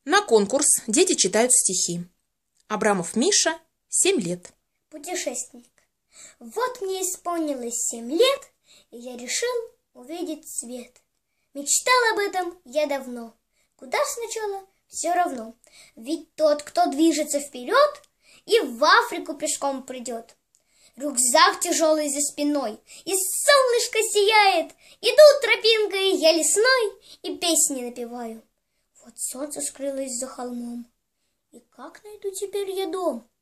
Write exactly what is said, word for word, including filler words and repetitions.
На конкурс дети читают стихи. Абрамов Миша, семь лет. Путешественник. Вот мне исполнилось семь лет, и я решил увидеть свет. Мечтал об этом я давно. Куда сначала? Все равно. Ведь тот, кто движется вперед, и в Африку пешком придет. Рюкзак тяжелый за спиной, и солнышко сияет. Иду тропинкой я лесной, и песни напеваю. Вот солнце скрылось за холмом, и как найду теперь я дом?